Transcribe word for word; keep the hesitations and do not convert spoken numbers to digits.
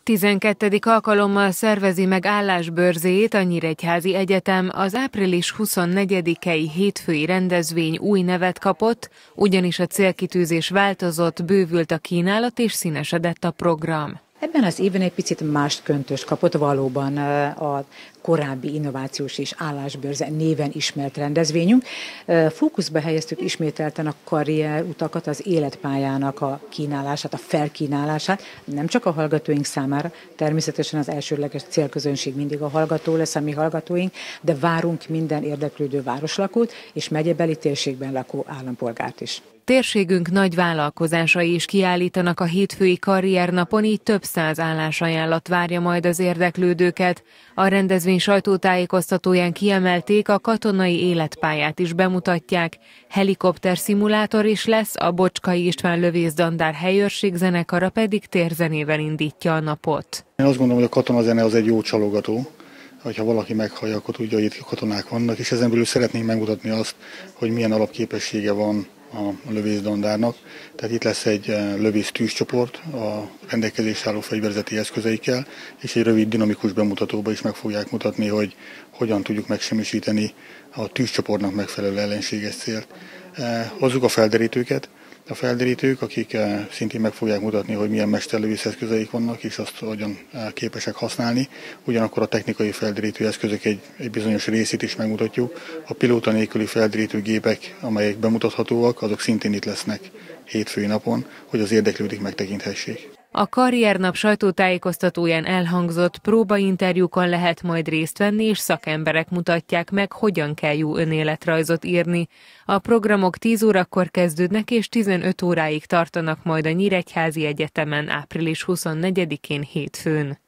tizenkettedik alkalommal szervezi meg állásbörzéjét a Nyíregyházi Egyetem. Az április huszonnegyedikei hétfői rendezvény új nevet kapott, ugyanis a célkitűzés változott, bővült a kínálat és színesedett a program. Ebben az évben egy picit más köntöst kapott valóban a korábbi innovációs és állásbörze néven ismert rendezvényünk. Fókuszba helyeztük ismételten a karrierutakat, az életpályának a kínálását, a felkínálását, nem csak a hallgatóink számára, természetesen az elsődleges célközönség mindig a hallgató lesz, a mi hallgatóink, de várunk minden érdeklődő városlakót és megyebeli térségben lakó állampolgárt is. Térségünk nagy vállalkozásai is kiállítanak a hétfői karriernapon, így több száz állásajánlat várja majd az érdeklődőket. A rendezvény sajtótájékoztatóján kiemelték, a katonai életpályát is bemutatják. Helikopter szimulátor is lesz, a Bocskai István lövészdandár helyőrség zenekara pedig térzenével indítja a napot. Én azt gondolom, hogy a katonazene az egy jó csalogató. Ha valaki meghallja, akkor tudja, hogy itt katonák vannak, és ezen belül szeretnénk megmutatni azt, hogy milyen alapképessége van a lövészdandárnak. Tehát itt lesz egy lövész tűzcsoport a rendelkezésre álló fegyverzeti eszközeikkel, és egy rövid dinamikus bemutatóba is meg fogják mutatni, hogy hogyan tudjuk megsemmisíteni a tűzcsoportnak megfelelő ellenséges célt. Hozzuk a felderítőket. A felderítők, akik szintén meg fogják mutatni, hogy milyen mesterlövész eszközeik vannak, és azt hogyan képesek használni. Ugyanakkor a technikai felderítő eszközök egy, egy bizonyos részét is megmutatjuk. A pilóta nélküli felderítő gépek, amelyek bemutathatóak, azok szintén itt lesznek hétfői napon, hogy az érdeklődők megtekinthessék. A karriernap sajtótájékoztatóján elhangzott próbainterjúkon lehet majd részt venni, és szakemberek mutatják meg, hogyan kell jó önéletrajzot írni. A programok tíz órakor kezdődnek, és tizenöt óráig tartanak majd a Nyíregyházi Egyetemen április huszonnegyedikén hétfőn.